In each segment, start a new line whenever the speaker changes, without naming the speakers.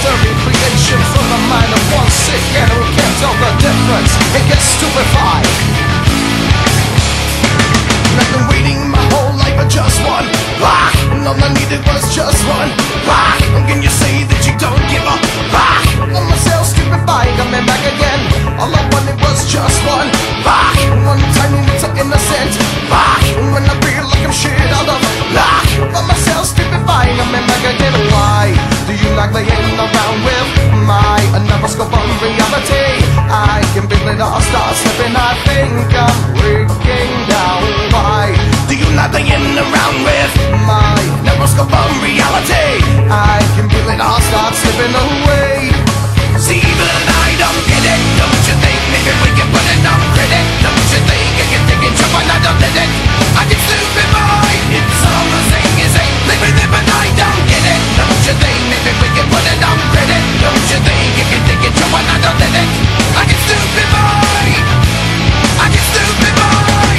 disturbing creation from the mind of one sick and who can't tell the difference. It gets stupefied. And I've been waiting my whole life for just one rock, and all I needed was just one rock. And can you say that you don't give a rock? On myself stupefied, coming back again. All I wanted was just one rock, one tiny little innocent rock. And when I feel like I'm shit out of luck, on myself stupefied, coming back again. Why do you like laying around with my another scope on reality? I can feel it all start slipping. I think I'm breaking down. Why do you like laying around with my neuroscope on reality? I can feel it all start slipping away. See, but I don't get it. Don't you think maybe we can put it on credit? Don't you think I can take it, jump on, I don't let it. I get stupid boy. It's all the same as ain't living it, but I don't get it. Don't you think maybe we can put it on credit? Don't you think I can take it, jump on, I don't let it. I get stupid boy. I get stupid boy.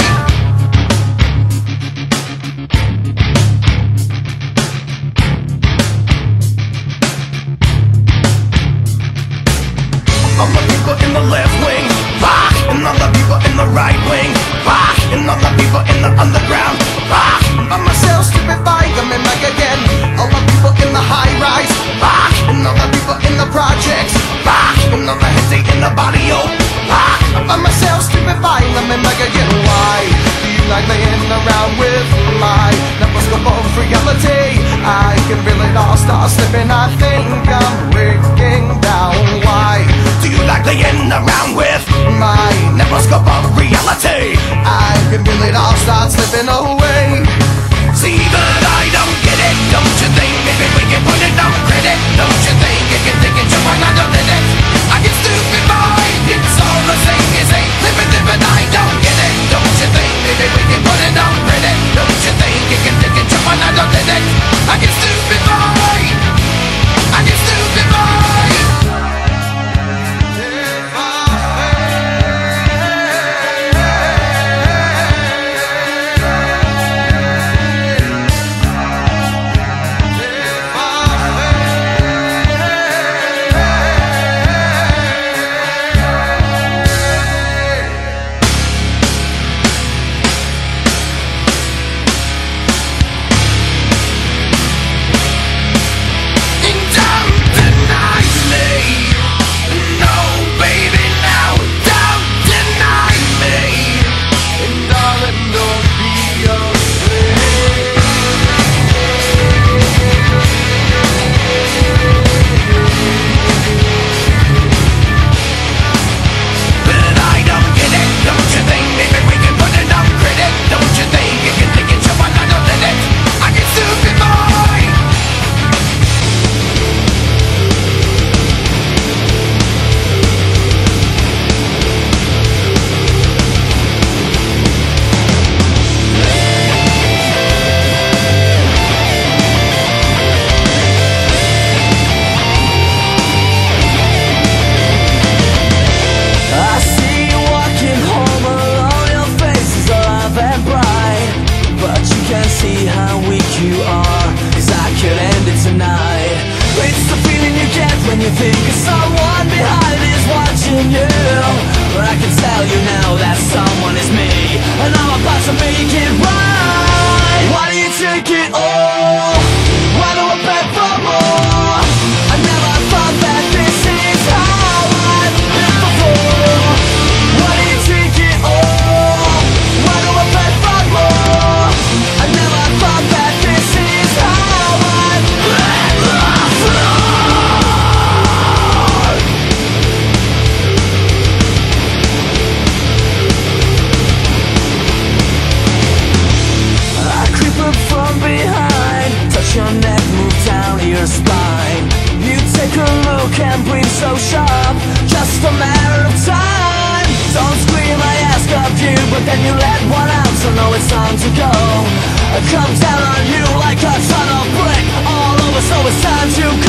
All the people in the left wing rock, and all the people in the right wing rock, and all the people in the underground rock. By myself stupefied, coming back again. All the people in the high rise rock, and all the people in the projects rock, and all the heads in the body rock. By myself stupefied, coming back again. Why do you like laying around with my neuroscope of reality? I can feel it all start slipping. I think I'm breaking down. Why do you like laying around with my neuroscope of reality? I can feel it all start slipping away. See, but I don't get it. Don't you think maybe we can put it on credit? Don't you think you can take it, jump on, I don't let it. I get stupid boy. It's all the same as ain't living it, but I don't get it. Don't you think maybe we can put it on credit? Don't you think you can take it, jump on, I don't let it. I get stupid boy. I get stupid boy.
Comes down on you like a ton of brick all over, so it's time to go.